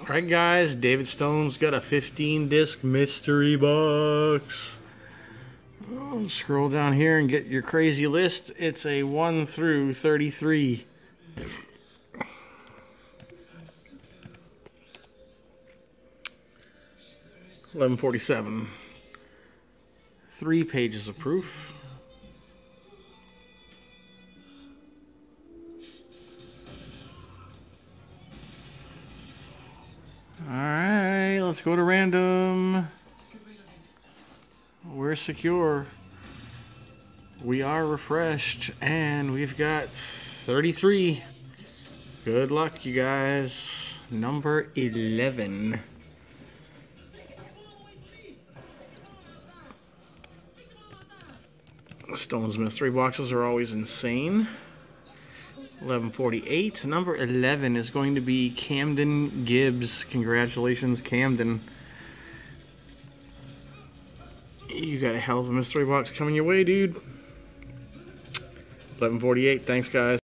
Alright guys, David Stone's got a 15-disc mystery box. Scroll down here and get your crazy list. It's a 1 through 33. $11.47. 3 pages of proof. Alright, let's go to random. We're secure. We are refreshed. And we've got 33. Good luck, you guys. Number 11. Stone's mystery boxes are always insane. 11.48. Number 11 is going to be Camden Gibbs. Congratulations, Camden. You got a hell of a mystery box coming your way, dude. 11.48. Thanks, guys.